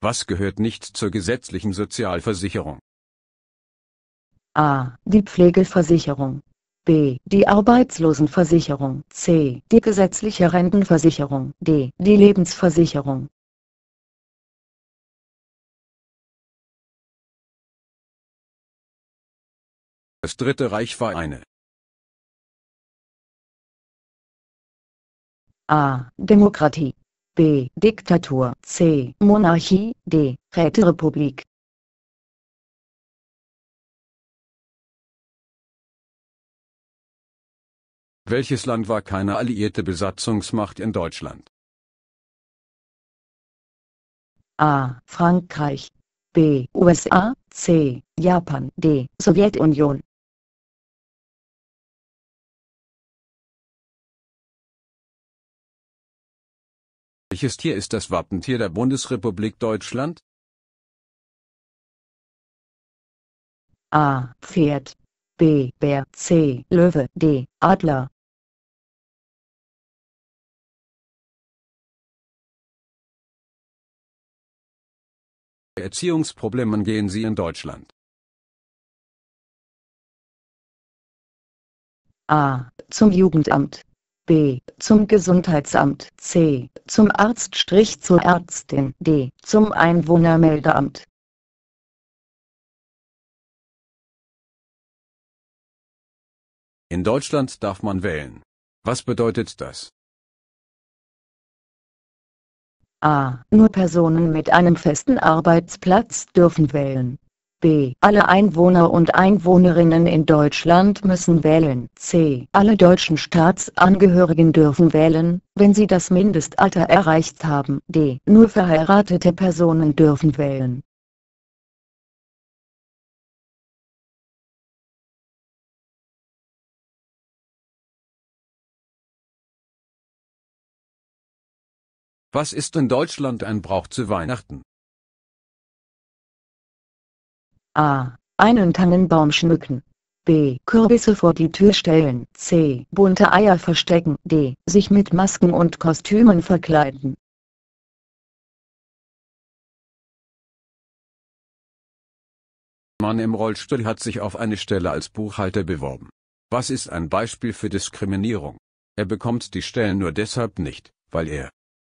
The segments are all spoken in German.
Was gehört nicht zur gesetzlichen Sozialversicherung? A. Die Pflegeversicherung. B. Die Arbeitslosenversicherung. C. Die gesetzliche Rentenversicherung. D. Die Lebensversicherung. Das Dritte Reich war eine. A. Demokratie. B. Diktatur. C. Monarchie. D. Räterepublik. Welches Land war keine alliierte Besatzungsmacht in Deutschland? A. Frankreich. B. USA. C. Japan. D. Sowjetunion. Welches Tier ist das Wappentier der Bundesrepublik Deutschland? A. Pferd. B. Bär. C. Löwe. D. Adler. Erziehungsproblemen gehen Sie in Deutschland? A. Zum Jugendamt. B. Zum Gesundheitsamt. C. Zum Arzt/zur Ärztin. D. Zum Einwohnermeldeamt. In Deutschland darf man wählen. Was bedeutet das? A. Nur Personen mit einem festen Arbeitsplatz dürfen wählen. B. Alle Einwohner und Einwohnerinnen in Deutschland müssen wählen. C. Alle deutschen Staatsangehörigen dürfen wählen, wenn sie das Mindestalter erreicht haben. D. Nur verheiratete Personen dürfen wählen. Was ist in Deutschland ein Brauch zu Weihnachten? A. Einen Tannenbaum schmücken. B. Kürbisse vor die Tür stellen. C. Bunte Eier verstecken. D. Sich mit Masken und Kostümen verkleiden. Mann im Rollstuhl hat sich auf eine Stelle als Buchhalter beworben. Was ist ein Beispiel für Diskriminierung? Er bekommt die Stellen nur deshalb nicht, weil er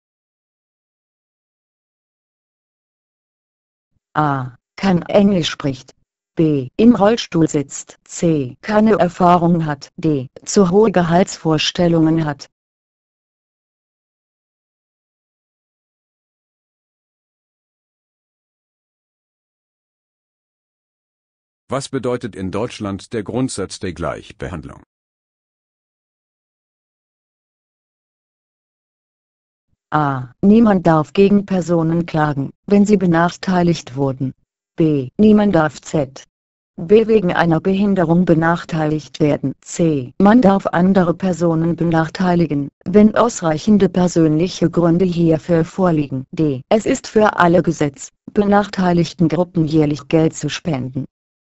A. Kein Englisch spricht. B. Im Rollstuhl sitzt. C. Keine Erfahrung hat. D. Zu hohe Gehaltsvorstellungen hat. Was bedeutet in Deutschland der Grundsatz der Gleichbehandlung? A. Niemand darf gegen Personen klagen, wenn sie benachteiligt wurden. B. Niemand darf B. wegen einer Behinderung benachteiligt werden. C. Man darf andere Personen benachteiligen, wenn ausreichende persönliche Gründe hierfür vorliegen. D. Es ist für alle Gesetz, benachteiligten Gruppen jährlich Geld zu spenden.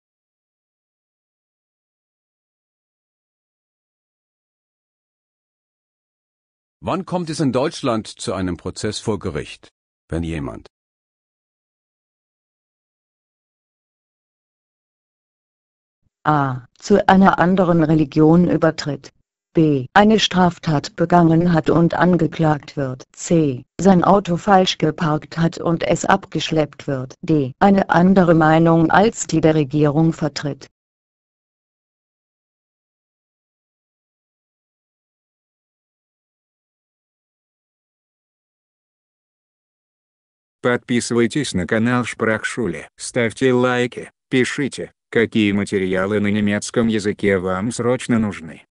Wann kommt es in Deutschland zu einem Prozess vor Gericht, wenn jemand A. Zu einer anderen Religion übertritt. B. Eine Straftat begangen hat und angeklagt wird. C. Sein Auto falsch geparkt hat und es abgeschleppt wird. D. Eine andere Meinung als die der Regierung vertritt. Подписывайтесь на канал Шпрахшуле, ставьте лайки, пишите, какие материалы на немецком языке вам срочно нужны.